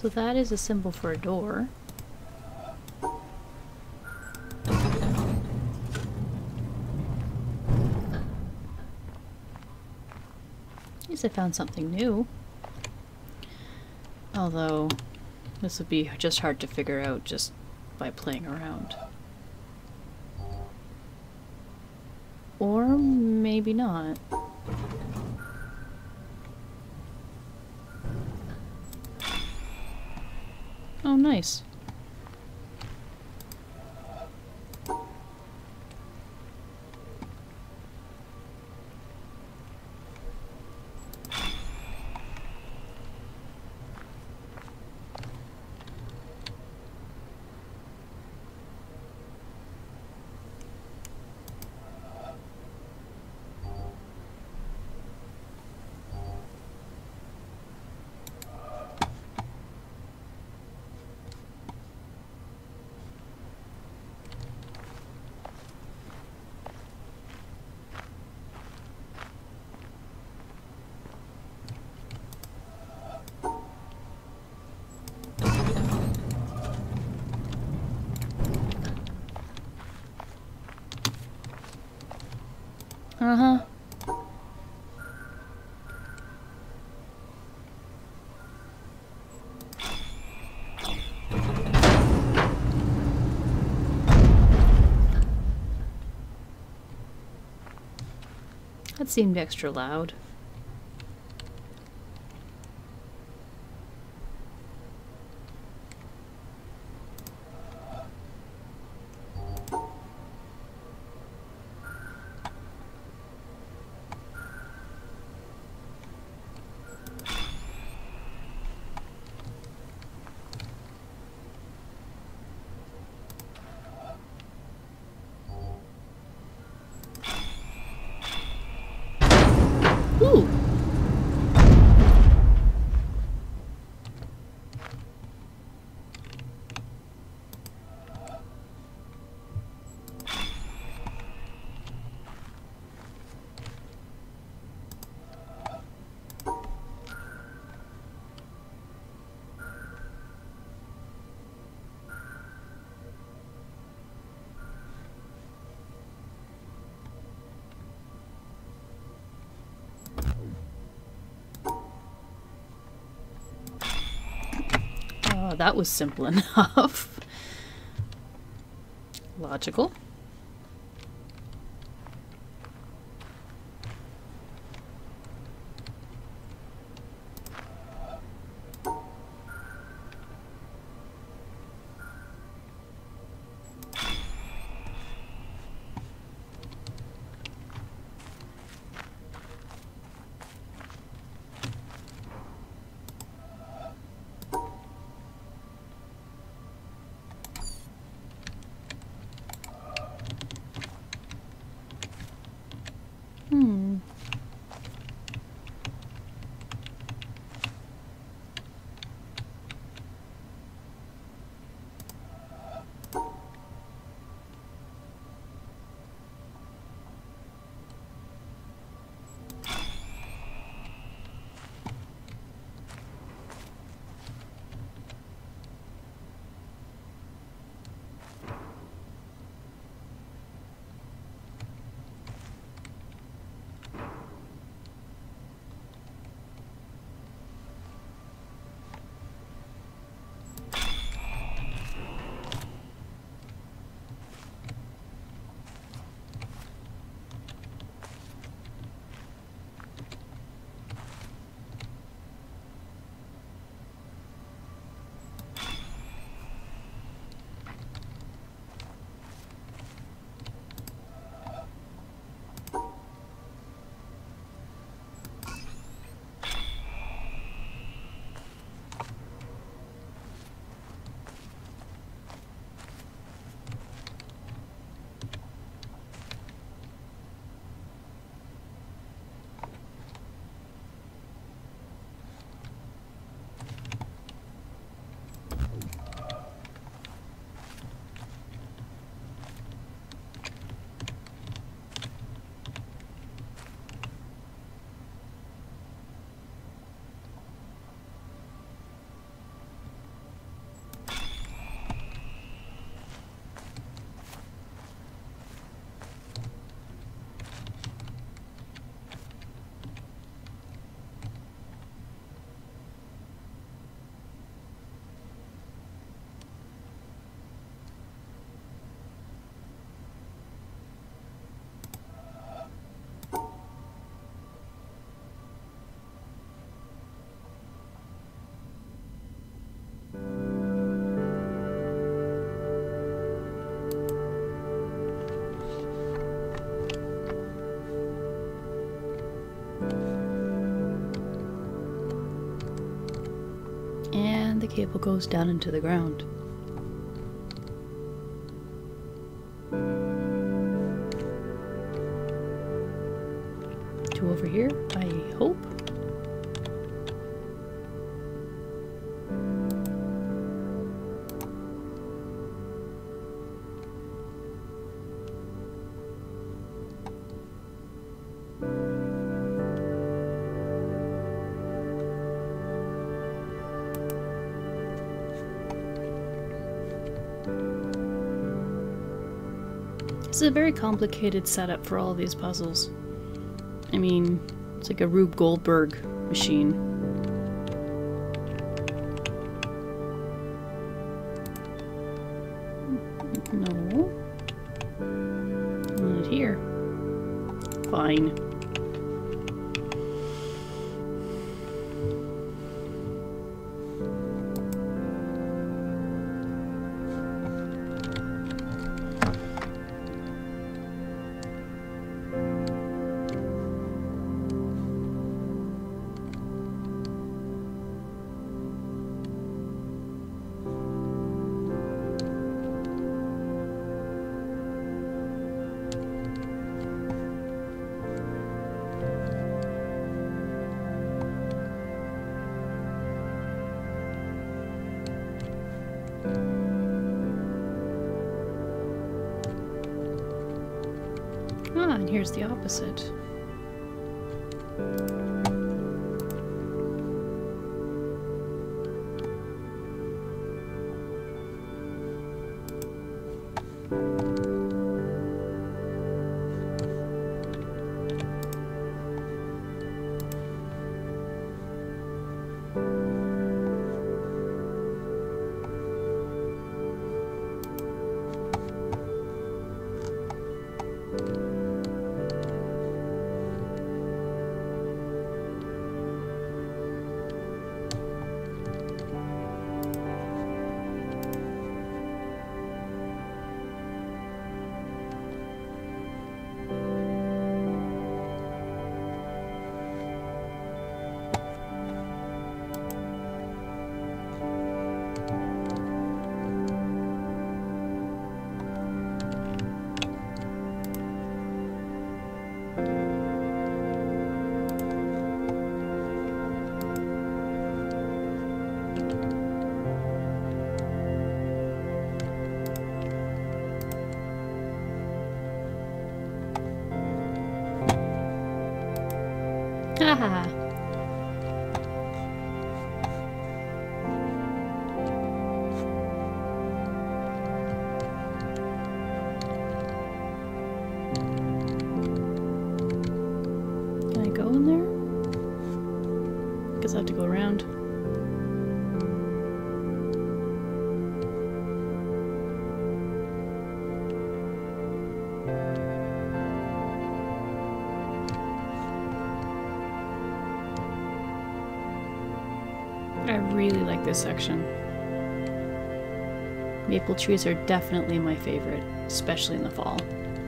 So that is a symbol for a door. At least I found something new. Although, this would be just hard to figure out just by playing around. Or maybe not. Oh, nice. Uh-huh. That seemed extra loud. Ooh! Oh, that was simple enough. Logical. the cable goes down into the ground. To over here, I hope. This is a very complicated setup for all of these puzzles. I mean, it's like a Rube Goldberg machine. No. Not here. Fine. Ah, and here's the opposite. Haha. Can I go in there? Guess I have to go around. I really like this section. Maple trees are definitely my favorite, especially in the fall.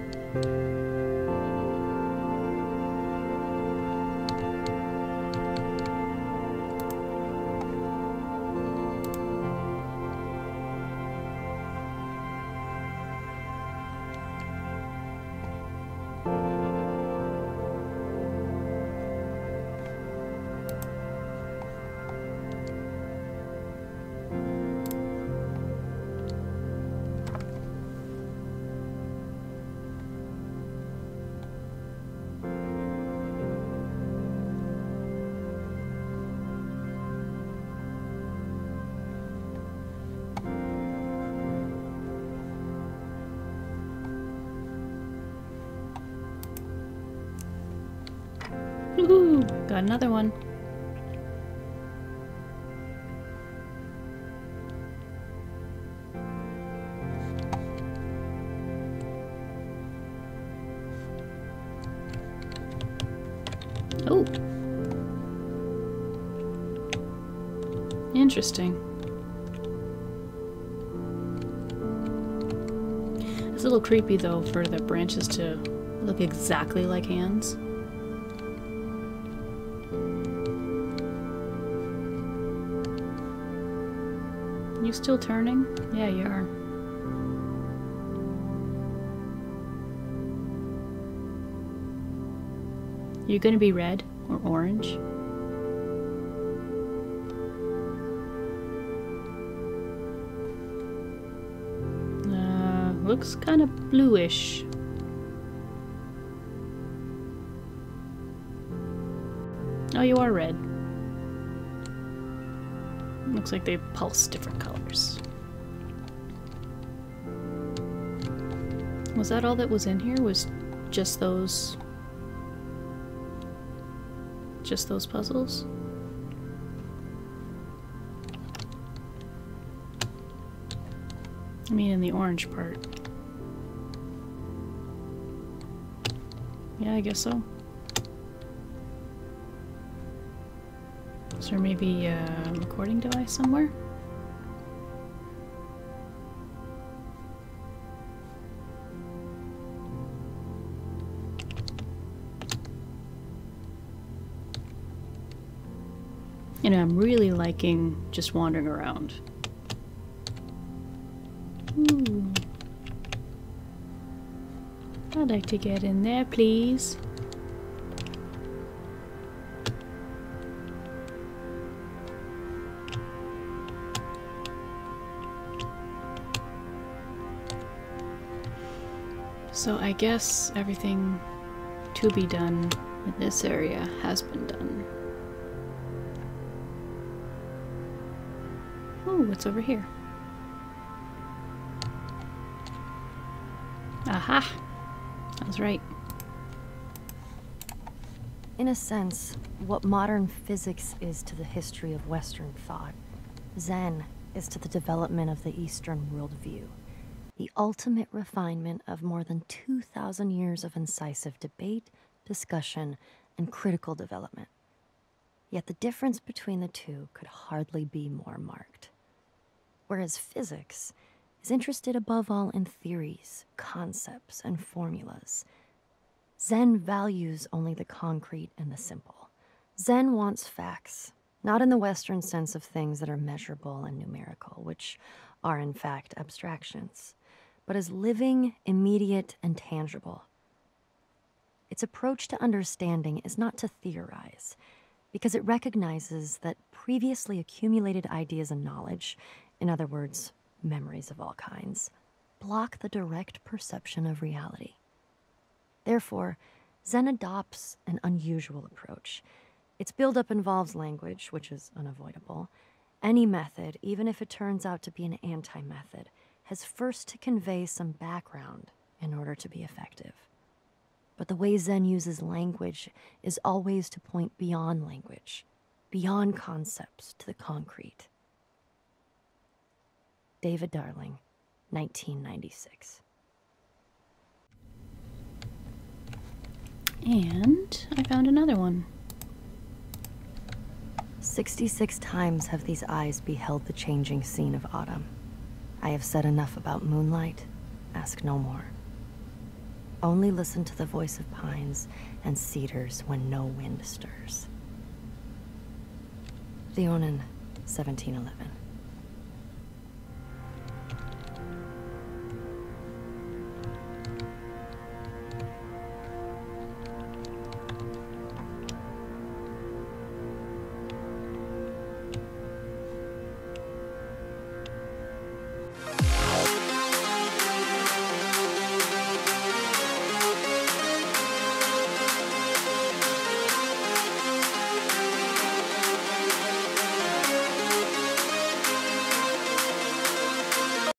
Woohoo! Got another one. Oh. Interesting. It's a little creepy though for the branches to look exactly like hands. You still turning? Yeah, you are. You gonna be red or orange? Looks kind of bluish. Oh, you are red. Looks like they pulse different colors. Was that all that was in here? Was just those puzzles? I mean, in the orange part. Yeah, I guess so. Is there maybe a recording device somewhere? You know, I'm really liking just wandering around. Ooh. I'd like to get in there, please. So I guess everything to be done in this area has been done. Oh, what's over here? Aha! I was right. In a sense, what modern physics is to the history of Western thought, Zen is to the development of the Eastern worldview, the ultimate refinement of more than 2,000 years of incisive debate, discussion, and critical development. Yet the difference between the two could hardly be more marked. Whereas physics is interested above all in theories, concepts, and formulas, Zen values only the concrete and the simple. Zen wants facts, not in the Western sense of things that are measurable and numerical, which are in fact abstractions, but as living, immediate, and tangible. Its approach to understanding is not to theorize, because it recognizes that previously accumulated ideas and knowledge, in other words, memories of all kinds, block the direct perception of reality. Therefore, Zen adopts an unusual approach. Its buildup involves language, which is unavoidable. Any method, even if it turns out to be an anti-method, has first to convey some background in order to be effective. But the way Zen uses language is always to point beyond language, beyond concepts to the concrete. David Darling, 1996. And I found another one. 66 times have these eyes beheld the changing scene of autumn. I have said enough about moonlight. Ask no more. Only listen to the voice of pines and cedars when no wind stirs. Leonin, 1711.